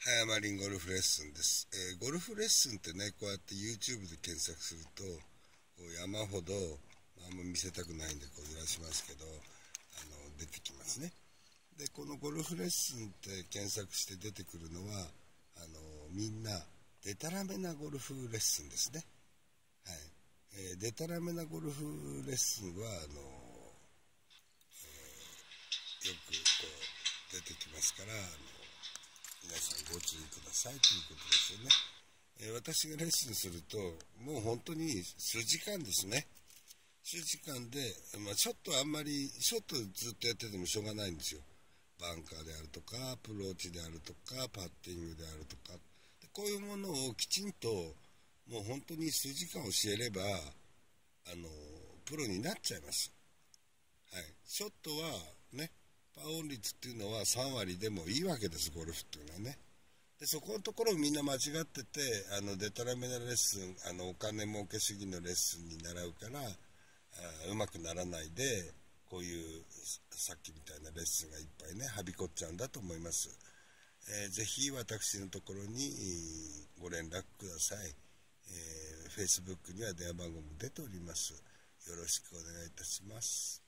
マリンゴルフレッスンです。ゴルフレッスンってね、こうやって YouTube で検索すると、こう山ほど、あんま見せたくないんでこう揺らしますけど、出てきますね。で、このゴルフレッスンって検索して出てくるのは、みんな、デタラメなゴルフレッスンですね。はい。デタラメなゴルフレッスンは、よくこう出てきますから、皆さんご注意くださいということですよね。私がレッスンすると、もう本当に数時間ですね。数時間で、ショットあんまり、ショットずっとやっててもしょうがないんですよ。バンカーであるとか、アプローチであるとか、パッティングであるとか。でこういうものをきちんと、もう本当に数時間教えれば、プロになっちゃいます。はい。ショットはね、パーオン率っていうのは3割でもいいわけです、ゴルフっていうのはね。でそこのところをみんな間違ってて、デタラメなレッスン、お金儲け主義のレッスンに習うから、うまくならないで、こういうさっきみたいなレッスンがいっぱいね、はびこっちゃうんだと思います。ぜひ私のところにご連絡ください。Facebook には電話番号も出ております。よろしくお願いいたします。